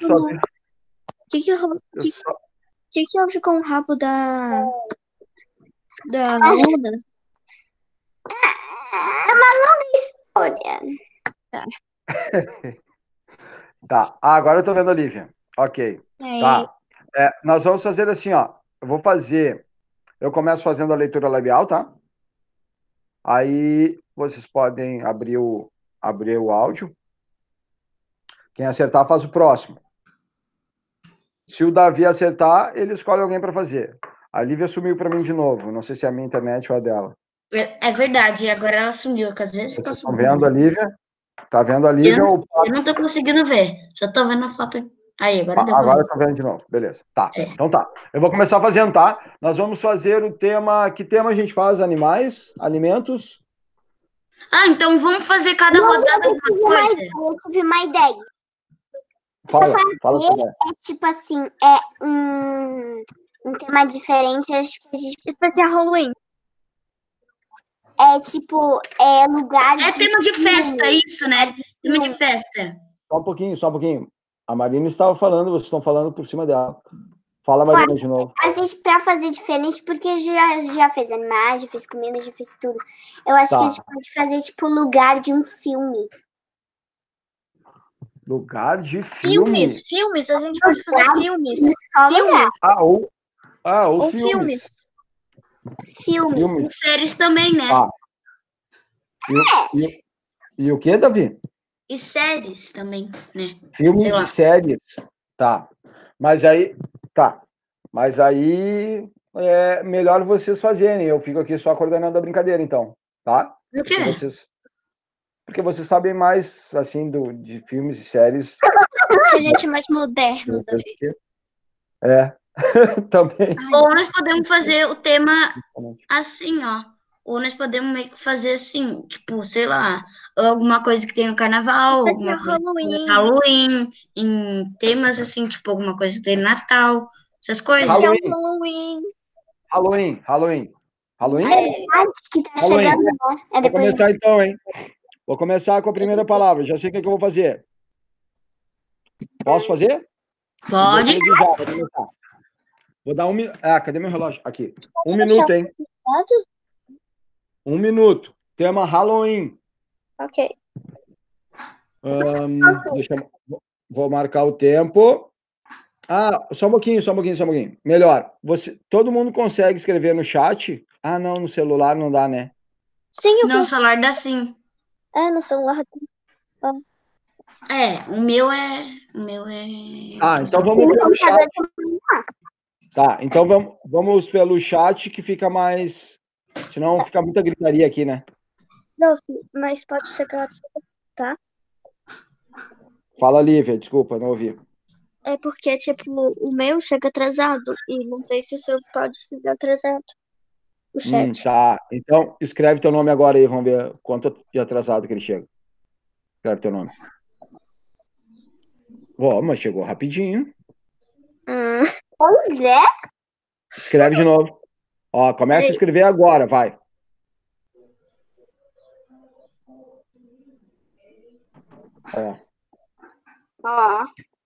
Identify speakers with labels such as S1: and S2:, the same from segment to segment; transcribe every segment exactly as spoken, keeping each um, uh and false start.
S1: rabo
S2: só
S1: do...
S2: vi-
S1: Que que, ro-
S2: eu
S1: que,
S2: só-
S1: que que houve com o rabo da... Da Luna?
S3: É uma longa história.
S2: Tá, ah, agora eu tô vendo a Lívia. Ok,
S1: É,
S2: tá. É, nós vamos fazer assim, ó. Eu vou fazer. Eu começo fazendo a leitura labial, tá? Aí vocês podem abrir o, abrir o áudio. Quem acertar faz o próximo. Se o Davi acertar, ele escolhe alguém para fazer. A Lívia sumiu para mim de novo. Não sei se é a minha internet ou a dela.
S4: É, é verdade, agora ela sumiu, que às vezes fica
S2: Vocês estão
S4: sumindo.
S2: vendo a Lívia? Tá vendo a Lívia?
S4: Eu,
S2: Ou...
S4: eu não tô conseguindo ver, só tô vendo a foto. Aí, agora deu
S2: Agora
S4: pra
S2: eu tô vendo de novo. Beleza. Tá.
S4: É.
S2: Então tá. Eu vou começar fazendo, tá? Nós vamos fazer o tema. Que tema a gente faz? Animais? Alimentos?
S4: Ah, então vamos fazer cada
S3: Não,
S4: rodada
S3: eu
S4: uma
S3: tive uma
S4: coisa.
S3: ideia, eu tive uma ideia.
S2: Fala, fala
S3: fazer-
S2: sobre
S3: É tipo assim, é um, um tema diferente. Acho que a gente
S1: especial Halloween.
S3: é tipo é lugar
S4: É
S3: de
S4: tema de
S3: filme.
S4: festa, isso, né? Tema de festa.
S2: Só um pouquinho, só um pouquinho. A Marina estava falando, vocês estão falando por cima dela. Fala, Marina, de novo.
S3: A gente, pra fazer diferente, porque já, já fez animais, já fez comida, já fez tudo. Eu acho
S2: Tá.
S3: que a gente pode fazer, tipo, lugar de um filme.
S2: Lugar de filme.
S1: Filmes, filmes, a gente pode fazer filmes.
S3: Só
S1: Filme.
S3: lugar.
S2: Ah, ou, ah, ou,
S1: Ou
S2: filmes.
S1: filmes.
S3: Filme.
S2: Filmes.
S4: E séries também, né?
S2: Ah. E, o- e, e o que, Davi?
S4: E séries também, né?
S2: Filmes
S4: Sei lá.
S2: de séries. Tá. Mas aí. Tá. Mas aí é melhor vocês fazerem. Eu fico aqui só coordenando a brincadeira, então. Tá?
S4: Por quê?
S2: Porque vocês, porque vocês sabem mais, assim, do, de filmes e séries.
S1: A gente é mais moderno, Davi.
S2: É. Também.
S4: Ou nós podemos fazer o tema assim, ó. Ou nós podemos meio que fazer assim, tipo, sei lá, alguma coisa que tem no carnaval, alguma
S1: Especial
S4: coisa que tem no
S1: Halloween.
S4: Halloween, em temas assim, tipo, alguma coisa que tem no Natal, essas coisas.
S1: Especial
S2: Halloween.
S1: Halloween.
S2: Halloween. Halloween. Halloween?
S3: É que tá
S2: Halloween.
S3: chegando, né? É
S2: Vou
S3: depois
S2: começar então, hein? Vou começar com a primeira palavra. Já sei o que, é que eu vou fazer. Posso fazer?
S4: Pode.
S2: Vou desejar, vou começar. Vou dar um minuto. Ah, cadê meu relógio? Aqui. Um minuto, hein? Um minuto. Tema Halloween.
S1: Ok.
S2: Ahn, deixa eu... Vou marcar o tempo. Ah, só um pouquinho, só um pouquinho, só um pouquinho. Melhor. Você... Todo mundo consegue escrever no chat? Ah, não, no celular não dá, né?
S1: Sim, eu
S4: Não, o celular dá sim.
S1: É, no celular.
S4: É, o meu é. O meu é.
S2: Ah, então vamos pelo chat. Tá, então vamos, vamos pelo chat que fica mais. Senão fica muita gritaria aqui, né?
S1: Prof, mas pode chegar, tá?
S2: Fala, Lívia, desculpa, não ouvi.
S1: É porque, tipo, o meu chega atrasado e não sei se o seu pode chegar atrasado. O
S2: Hum,
S1: chat.
S2: tá, então escreve teu nome agora aí, vamos ver quanto de atrasado que ele chega. Escreve teu nome. Ó, mas chegou rapidinho.
S1: Hum,
S3: Pois é.
S2: Escreve de novo. Ó, começa a
S1: Peraí.
S2: escrever agora, vai. Ó,
S3: Ó.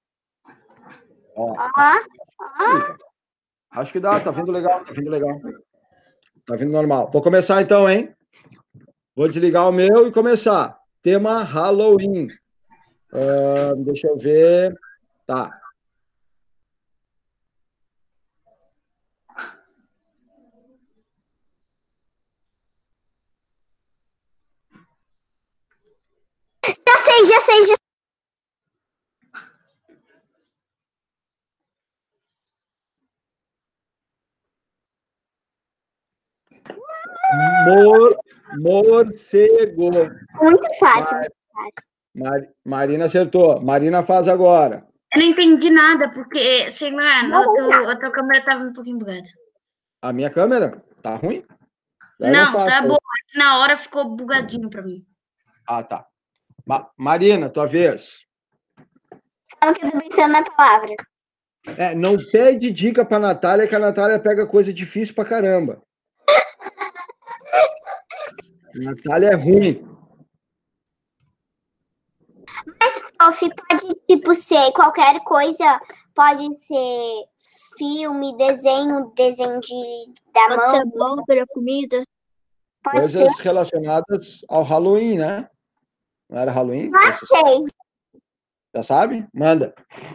S2: ó.
S3: Ó.
S2: Acho que dá, tá vindo legal, tá vindo legal. Tá vindo normal. Vou começar então, hein? Vou desligar o meu e começar. Tema Halloween. Ah, deixa eu ver. Tá.
S3: Já sei, já sei, já
S2: Mor morcego.
S3: Muito fácil.
S2: Mar Marina acertou. Marina faz agora.
S4: Eu não entendi nada, porque, sei lá, a tua, a tua câmera tava um pouquinho bugada.
S2: A minha câmera? Tá ruim? Eu
S4: Não,
S2: faço.
S4: tá boa. Na hora ficou bugadinho pra mim.
S2: Ah, tá. Ma Marina, tua vez.
S3: Não que eu tô pensando na palavra.
S2: É, não pede dica pra Natália, que a Natália pega coisa difícil pra caramba. A Natália é ruim.
S3: Mas, prof, prof, pode, tipo, ser qualquer coisa. Pode ser filme, desenho, desenho de, da
S1: Pode
S3: mão.
S1: ser abóbora, comida.
S3: Pode ser.
S2: Coisas relacionadas ao Halloween, né? Não era Halloween?
S3: Sei.
S2: Já sabe? Manda.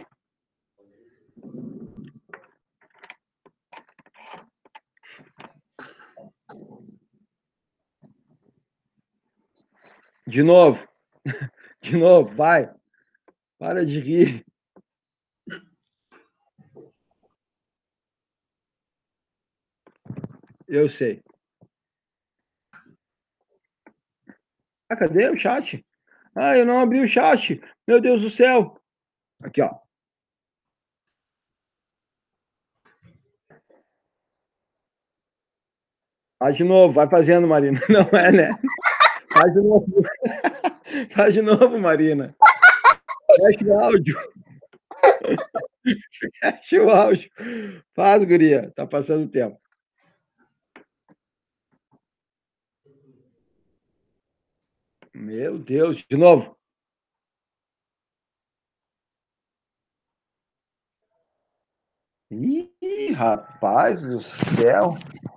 S2: De novo. De novo, vai. Para de rir. Eu sei. Ah, cadê o chat? Ah, eu não abri o chat. Meu Deus do céu. Aqui, ó. Faz de novo, vai fazendo, Marina. Não é, né? Faz de novo. Faz de novo, Marina. Fecha o áudio. Fecha o áudio. Faz, guria. Tá passando o tempo. Meu Deus, de novo. Ih, rapaz do céu.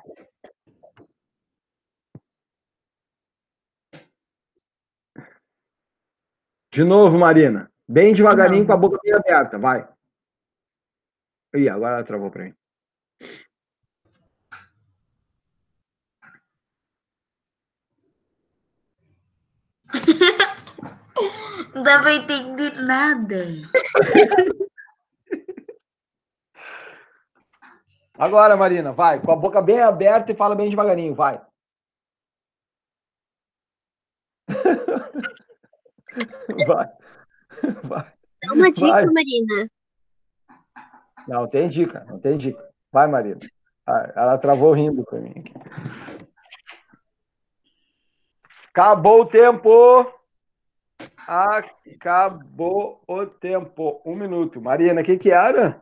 S2: De novo, Marina. Bem devagarinho, com a boca bem aberta. Vai. Ih, agora ela travou para mim.
S4: Não dá pra entender nada.
S2: Agora, Marina, vai. Com a boca bem aberta e fala bem devagarinho. Vai. Vai. Vai.
S1: Dá uma dica,
S2: Vai.
S1: Marina.
S2: Não, tem dica. Não tem dica. Vai, Marina. Ah, ela travou rindo para mim. Acabou o tempo. Acabou o tempo. Um minuto. Marina, o que que era?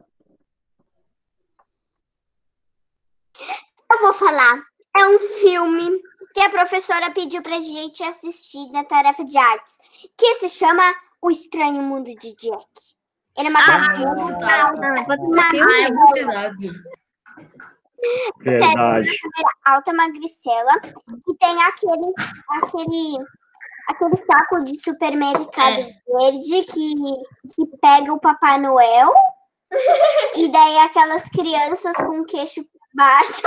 S3: Eu vou falar. É um filme que a professora pediu pra gente assistir na tarefa de artes, que se chama O Estranho Mundo de Jack. Ele é uma carinha muito
S1: Ah, pode ser
S3: alta,
S1: filme?
S4: Ah, é muito legal.
S2: Verdade.
S3: alta magricela, que tem aqueles, aquele, aquele saco de supermercado
S4: É.
S3: verde que, que pega o Papai Noel, e daí aquelas crianças com o queixo baixo.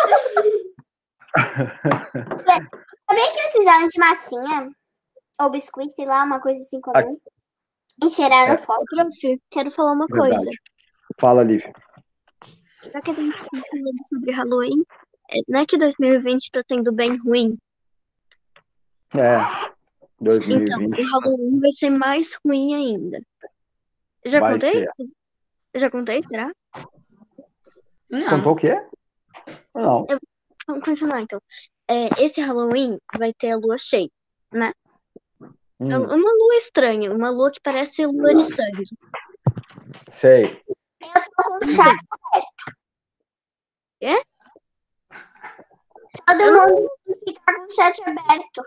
S3: Sabia que eles fizeram de massinha? Ou biscoito, sei lá, uma coisa assim comum. E cheiraram
S2: É.
S3: fogo.
S1: Prof, quero falar uma coisa.
S2: Verdade. Fala, Lívia.
S1: Já que a gente está falando sobre Halloween, é, não é que dois mil e vinte está sendo bem ruim?
S2: É. dois mil e vinte.
S1: Então, o Halloween vai ser mais ruim ainda. Eu já
S2: Vai
S1: contei?
S2: ser.
S1: Eu já contei, será?
S4: Não.
S2: Contou o quê? Não.
S1: Vamos continuar, então. É, esse Halloween vai ter a lua cheia, né? É
S2: Hum,
S1: uma lua estranha, uma lua que parece lua de sangue.
S2: sei.
S3: Eu tô com o chat aberto.
S1: É?
S3: Todo
S1: Eu não-
S3: mundo fica com o chat aberto.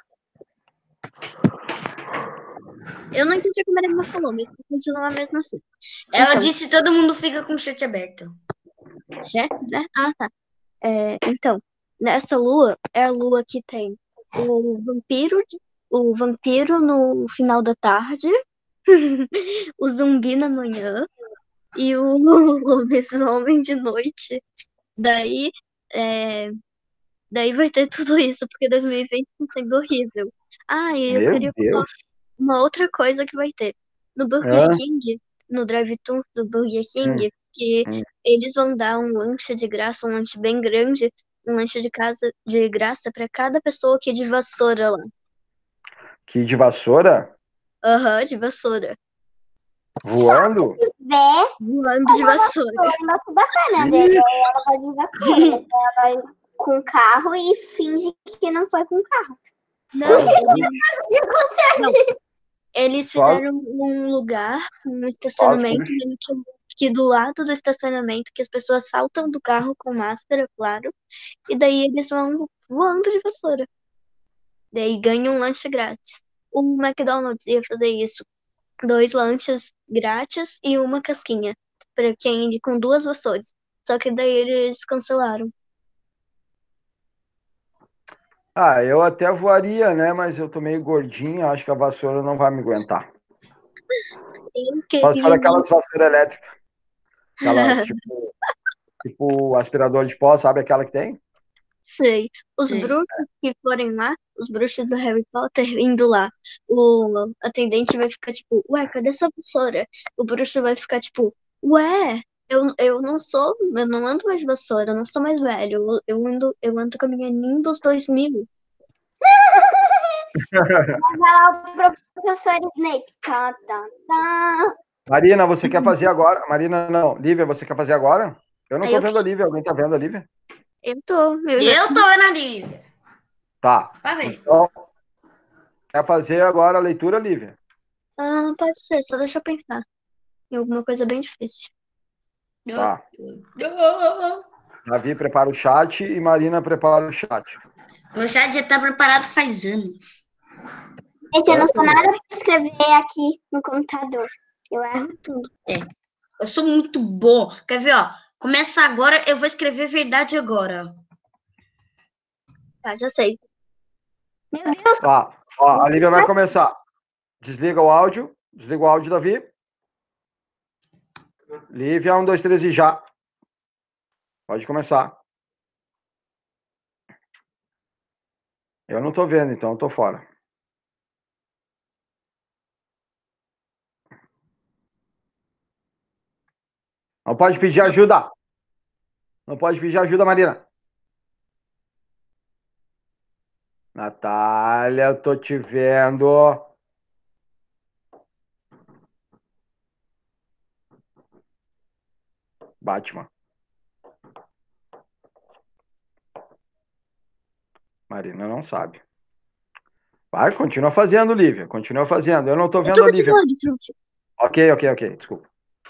S1: Eu não entendi o que a Marina falou, mas vou continuar mesmo assim.
S4: Ela
S1: Então,
S4: disse que todo mundo fica com o chat aberto.
S1: chat, né? Ah, tá. É, então, nessa lua é a lua que tem o vampiro, de- o vampiro no final da tarde, o zumbi na manhã e o lobisomem de noite. Daí, é, daí vai ter tudo isso, porque dois mil e vinte está sendo horrível. Ah, e eu
S2: Meu
S1: queria falar
S2: Deus.
S1: uma outra coisa que vai ter. No Burger
S2: Ah,
S1: King, no drive-thru do Burger King, que
S2: hum.
S1: eles vão dar um lanche de graça, um lanche bem grande, um lanche de casa de graça para cada pessoa que é de vassoura lá.
S2: Que de vassoura?
S1: Aham, de vassoura.
S2: Voando?
S3: Vê,
S1: Voando de vassoura.
S3: eu não da pena dele. Ela vai de vassoura. Ela vai com carro e finge que não foi com carro.
S1: Não, eles, não,
S3: Consegue.
S1: eles
S2: Só-
S1: fizeram um lugar, um estacionamento, meio que, que do lado do estacionamento, que as pessoas saltam do carro com máscara, claro, e daí eles vão voando de vassoura. Daí ganham um lanche grátis. O McDonald's ia fazer isso dois lanches grátis e uma casquinha para quem ir com duas vassouras. Só que daí eles cancelaram.
S2: Ah, eu até voaria, né? Mas eu tô meio gordinho, acho que a vassoura não vai me aguentar.
S1: Eu
S2: Só se for
S1: queria
S2: aquelas vassouras elétricas. Aquelas, tipo, tipo aspirador de pó, sabe aquela que tem?
S1: Sei. Os
S4: Sei.
S1: bruxos que forem lá, os bruxos do Harry Potter indo lá, o atendente vai ficar tipo, ué, cadê essa vassoura? O bruxo vai ficar tipo, ué, eu, eu não sou, eu não ando mais de vassoura, eu não sou mais velho, eu, eu ando, eu ando com a minha Nimbus dois mil.
S3: Vai lá o professor Snape. Tá, tá, tá.
S2: Marina, você quer fazer agora? Marina, não. Lívia, você quer fazer agora? Eu não
S1: Aí
S2: tô
S1: eu,
S2: vendo a Lívia. Alguém tá vendo a Lívia?
S1: eu tô, eu já,
S4: Eu tô vendo ali.
S2: Tá.
S4: Vai ver.
S2: Então, quer fazer agora a leitura, Lívia?
S1: ah, pode ser, só deixa eu pensar em alguma coisa bem difícil.
S2: Tá. Davi prepara o chat e Marina prepara o chat.
S4: Meu chat já tá preparado faz anos.
S3: Gente, eu não
S2: Eu
S3: sou
S2: também.
S3: nada pra escrever aqui no computador. Eu erro tudo.
S4: Eu sou muito bom. Quer ver, ó? Começa agora, eu vou escrever verdade agora.
S1: Tá, já sei.
S3: Meu Deus,
S2: Tá. Ó, a Lívia vai começar. Desliga o áudio. Desliga o áudio, Davi. Lívia, um, dois, três e já. Pode começar. Eu não tô vendo, então eu tô fora. Não pode pedir ajuda. Não pode pedir ajuda, Marina. Natália, eu tô te vendo. Batman. Marina não sabe. Vai, continua fazendo, Lívia. Continua fazendo. Eu não tô
S1: Eu
S2: vendo
S1: tô
S2: a
S1: com
S2: Lívia.
S1: dislike, prof.
S2: Ok, ok, ok. Desculpa.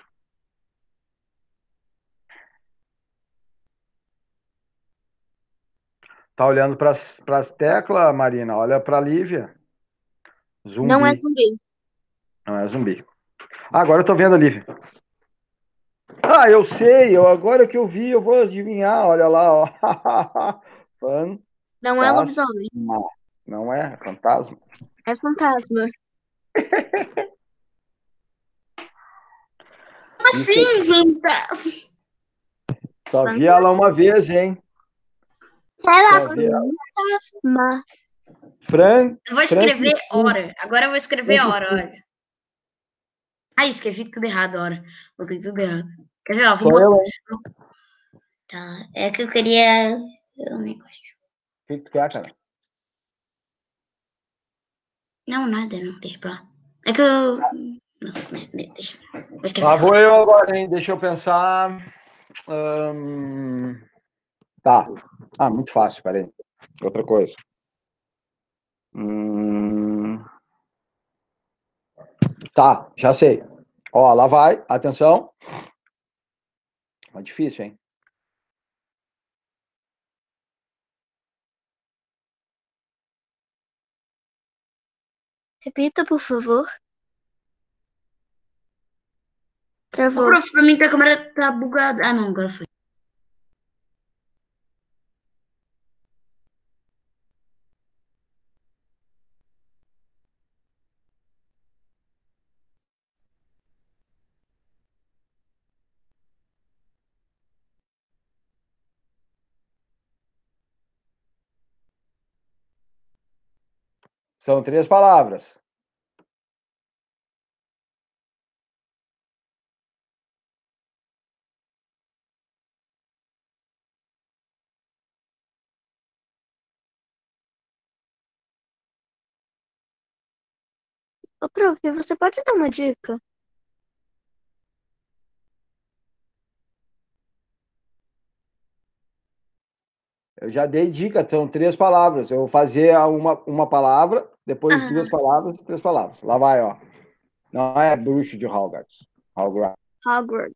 S2: Tá olhando para as teclas, Marina? Olha para a Lívia.
S1: Não é
S2: Zumbi.
S1: zumbi.
S2: Não é zumbi. Ah, agora eu tô vendo a Lívia. Ah, eu sei. Eu, agora que eu vi, eu vou adivinhar. Olha lá, ó.
S1: Não é
S2: Fantasma.
S1: lobisomem.
S2: Não é? Fantasma.
S1: É fantasma.
S2: Isso
S4: Assim, gente.
S2: só vi
S1: Fantasma.
S2: ela uma vez, hein?
S3: sei lá.
S2: Só vi ela.
S1: Fantasma.
S2: Fran...
S4: Eu vou escrever
S2: Frankenstein.
S4: hora. Agora eu vou escrever hora, olha. Ai, escrevi tudo errado, hora. Botei tudo errado. Quer ver, ó? Vou
S2: Sou
S4: botar.
S2: eu, hein?
S4: Tá. É que eu queria. Eu nem gosto.
S2: O que que tu quer, cara?
S4: Não, nada, não tem pra. É que eu. Não, né, né, deixa. Vou escrever
S2: Lá vou
S4: hora.
S2: eu agora, hein? Deixa eu pensar. Hum, Tá. Ah, muito fácil, peraí. Outra coisa. Hum, Tá, já sei. Ó, lá vai. Atenção. É difícil, hein?
S1: Repita, por favor.
S4: Ô,
S1: Travou.
S4: prof, pra mim que a câmera tá bugada. Ah, não, agora foi.
S2: São três palavras.
S1: Ô, prof, você pode dar uma dica?
S2: Eu já dei dica, são três palavras. Eu vou fazer uma, uma palavra, depois duas
S1: Ah,
S2: palavras, três palavras. Lá vai, ó. Não é bruxo de Hogwarts. Hogwarts.
S1: Hogwarts.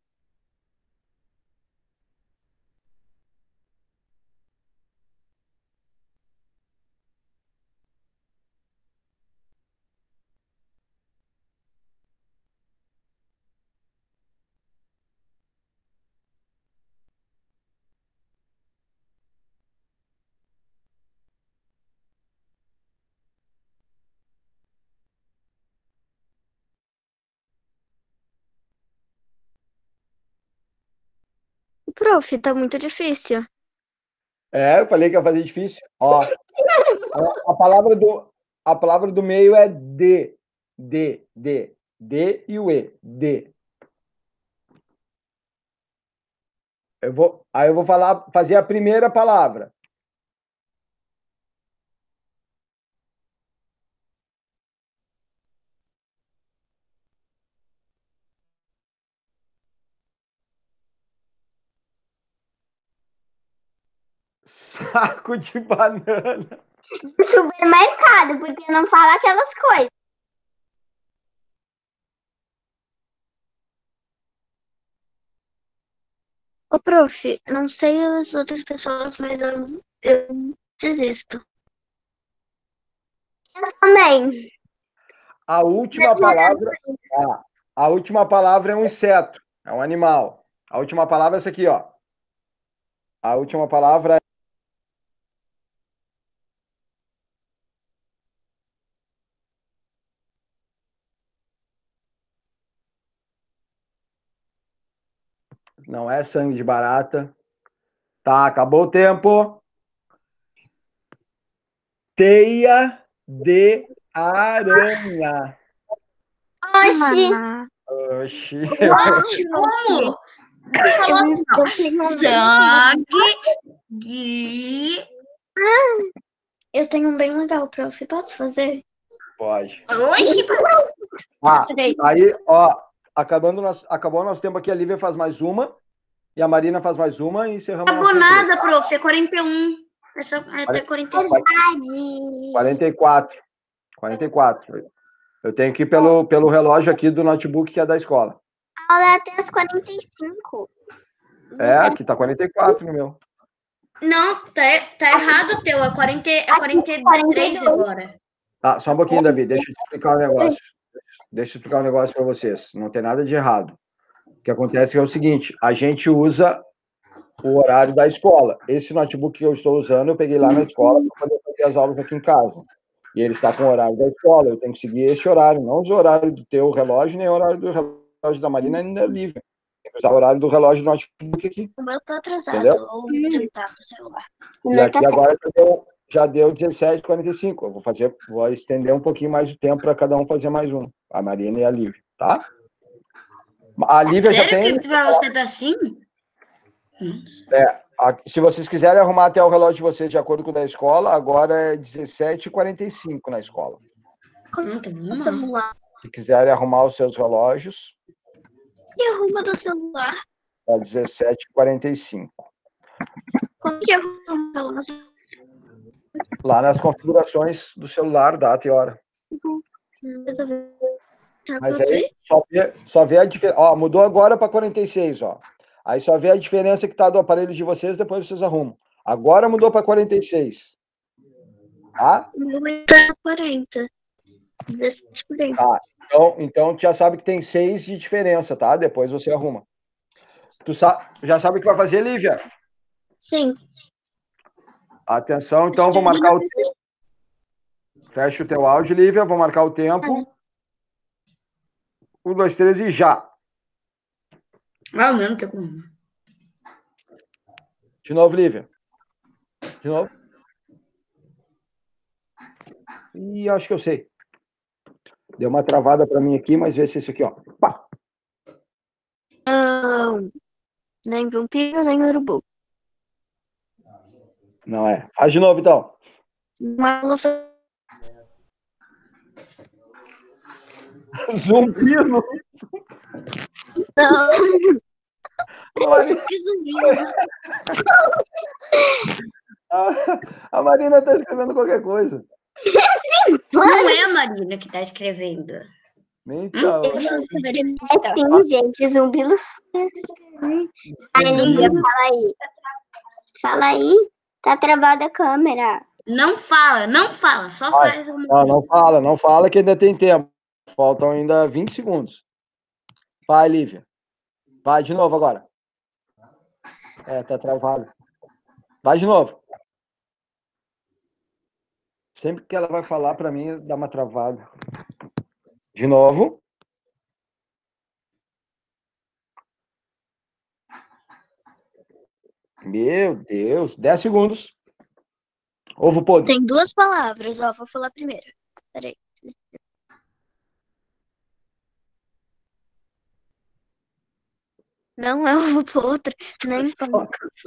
S1: prof, tá muito difícil.
S2: É, eu falei que ia fazer difícil. Ó, a palavra do, a palavra do meio é de. De, de. D e o E. De. Eu vou, aí eu vou falar, fazer a primeira palavra. Saco de banana.
S3: Supermercado, porque não fala aquelas coisas.
S1: Ô, prof, não sei as outras pessoas, mas eu, eu desisto.
S3: Eu também.
S2: A última palavra, ah, a última palavra é um inseto, é um animal. A última palavra é essa aqui, ó. A última palavra é não é sangue de barata. Tá, acabou o tempo. Teia de aranha.
S3: Oxi.
S1: Ah,
S2: Oxi.
S4: Como? Ele falou
S1: eu,
S4: assim, ó,
S1: eu tenho um bem,
S4: sangue de...
S1: eu tenho um bem legal, prof. Posso fazer?
S2: Pode.
S4: Oxi,
S2: Ah,
S1: Peraí.
S2: aí, ó, acabando nosso, acabou o nosso tempo aqui, a Lívia faz mais uma e a Marina faz mais uma e encerramos.
S4: acabou
S2: nosso
S4: nada, prof. É quarenta e um. É só é até quarenta e cinco.
S2: quarenta e quatro. quarenta e quatro. Eu tenho que ir pelo, pelo relógio aqui do notebook que é da escola.
S3: A aula é até as quarenta e cinco.
S2: É, aqui tá quarenta e quatro no meu.
S4: Não, tá, tá errado o teu. É, quarenta, é quarenta e três agora.
S2: Tá, só um pouquinho, Davi. Deixa eu te explicar um negócio. Deixa eu explicar um negócio para vocês. Não tem nada de errado. O que acontece é o seguinte: a gente usa o horário da escola. Esse notebook que eu estou usando, eu peguei lá na escola para poder fazer as aulas aqui em casa. E ele está com o horário da escola. Eu tenho que seguir esse horário, não o horário do teu relógio, nem o horário do relógio da Marina, nem da Lívia. Tem que usar o horário do relógio do notebook aqui.
S1: O meu tá atrasado.
S2: Entendeu?
S1: Eu vou tentar pro celular.
S2: E aqui agora já deu, já deu dezessete e quarenta e cinco. Eu vou fazer, vou estender um pouquinho mais o tempo para cada um fazer mais um. A Marina e a Lívia, tá? A Lívia já tem.
S4: Sério que pra você tá assim?
S2: É, a- se vocês quiserem arrumar até o relógio de vocês de acordo com o da escola, agora é dezessete e quarenta e cinco na escola.
S4: Não, tá bom, não.
S1: Celular.
S2: Se quiserem arrumar os seus relógios,
S1: E arruma do celular?
S2: é dezessete e quarenta e cinco.
S1: Como que arruma o celular?
S2: Lá nas configurações do celular, data e hora. Mas aí só vê, só vê a diferença. Ó, mudou agora para quarenta e seis, ó. Aí só vê a diferença que tá do aparelho de vocês, depois vocês arrumam. Agora mudou para quarenta e seis. Tá?
S1: O meu vai estar quarenta. dezessete quarenta.
S2: Tá. Então, então tu já sabe que tem seis de diferença, tá? Depois você arruma. Tu sa já sabe o que vai fazer, Lívia?
S1: Sim.
S2: Atenção, então, vou marcar o tempo. Fecha o teu áudio, Lívia. Vou marcar o tempo. Um, dois, três e já.
S4: Ah, não, não tem como.
S2: De novo, Lívia. De novo. Ih, acho que eu sei. Deu uma travada para mim aqui, mas vê se isso aqui, ó. Pá.
S1: Não. Nem vampiro, nem urubu.
S2: Não é. Faz de novo, então.
S1: Uma
S2: Zumbi no...
S1: Não.
S2: Marina... A Marina tá escrevendo qualquer coisa.
S4: Não é a Marina que tá escrevendo.
S2: Então,
S3: É sim, gente, zumbi nos... Aí, Lívia, fala aí. Fala aí. Tá travada a câmera.
S4: Não fala, não fala, só
S2: Vai.
S4: faz uma.
S2: Não, não fala, não fala que ainda tem tempo. Faltam ainda vinte segundos. Vai, Lívia. Vai de novo agora. É, tá travado. Vai de novo. Sempre que ela vai falar para mim, dá uma travada. De novo. Meu Deus. Dez segundos. Ovo podre.
S1: Tem duas palavras, ó. Vou falar primeiro. Peraí. Não é ovo podre, nem pão.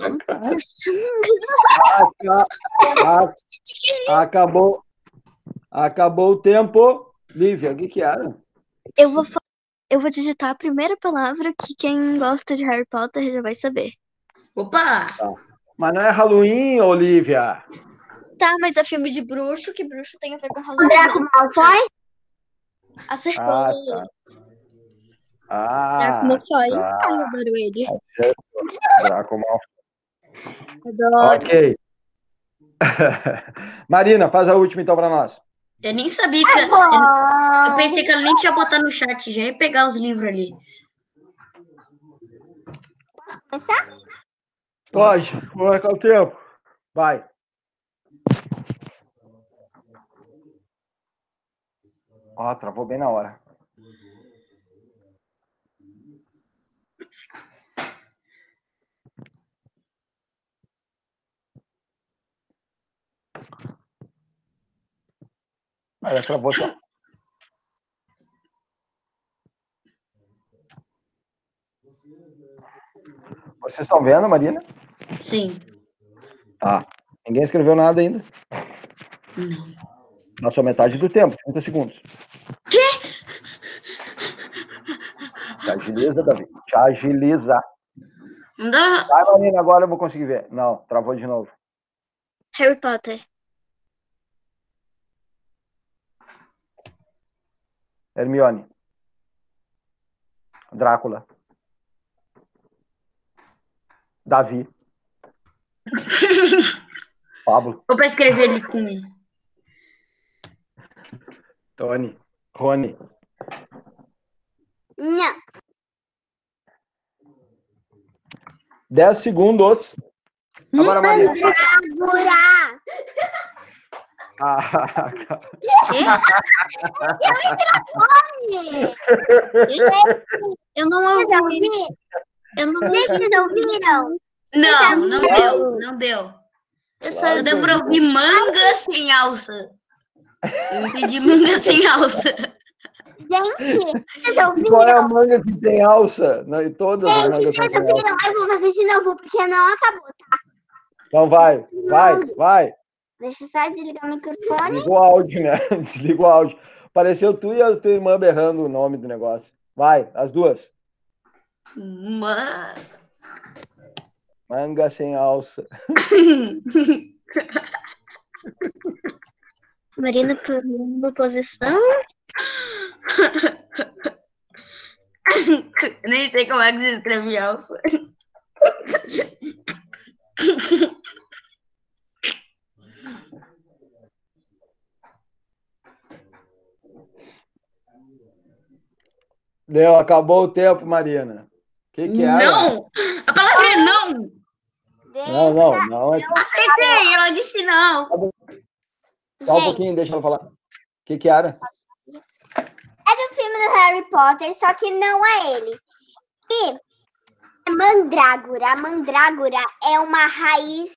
S2: Aca- a- Acabou. Acabou o tempo. Lívia, o que que era?
S1: Eu vou, fa- eu vou digitar a primeira palavra que quem gosta de Harry Potter já vai saber.
S4: Opa!
S2: Mas não é Halloween, Olivia.
S1: Tá, mas é filme de bruxo, que bruxo tem a ver com Halloween.
S3: Draco Malfoy?
S1: Acertou.
S2: Ah, tá. Ah,
S1: Draco Malfoy.
S2: tá.
S1: Ai, eu adoro ele.
S2: Draco Malfoy.
S1: Adoro.
S2: Ok. Marina, faz a última então para nós.
S4: Eu nem sabia que. Eu, eu
S3: Bom.
S4: pensei que ela nem tinha botado no chat, já ia pegar os livros ali.
S3: Começar?
S2: Pode, vou marcar o tempo. Vai. Ó, travou bem na hora. Aí, já travou só. Vocês estão vendo, Marina?
S4: Sim.
S2: Tá. Ninguém escreveu nada ainda.
S4: Não.
S2: Passou metade do tempo, trinta segundos.
S4: Quê?
S2: Te agiliza, Davi. Te agiliza.
S4: Não dá.
S2: Vai, Marina, agora eu vou conseguir ver. Não, travou de novo.
S1: Harry Potter.
S2: Hermione. Drácula. Davi. Pablo.
S4: Vou pra escrever ali com ele.
S2: Tony. Rony.
S3: Não.
S2: Dez segundos. Agora, Marina.
S3: Mandragora.
S2: Ah,
S1: Eu não
S3: Vocês
S1: ouvi.
S3: ouviram?
S1: Eu não
S3: Vocês
S1: ouvi.
S3: ouviram?
S4: Não, não deu. Não deu.
S1: Eu só
S2: Claro.
S4: Só deu pra ouvir manga sem alça. Eu entendi manga sem alça.
S3: Gente, vocês
S2: qual é a
S3: ouviram?
S2: manga que tem alça? Não, e todas as
S3: Gente,
S2: mangas
S3: vocês
S2: são sem alça.
S3: ouviram? Eu vou fazer de novo, porque não acabou.
S2: Então vai, vai, vai.
S3: Deixa eu só desligar o microfone.
S2: Desliga o áudio, né? Desliga o áudio. Pareceu tu e a tua irmã berrando o nome do negócio. Vai, as duas.
S4: Mano.
S2: Manga sem alça.
S1: Marina por uma posição.
S4: Nem sei como é que se escreve alça.
S2: Deu, acabou o tempo, Marina. O que que era?
S4: Não! A palavra é não!
S2: Não, não, não. É...
S4: Acertei, ela disse não.
S2: Só um pouquinho, deixa ela falar. O que que era?
S3: É do filme do Harry Potter, só que não é ele. E é mandrágora. A mandrágora é uma raiz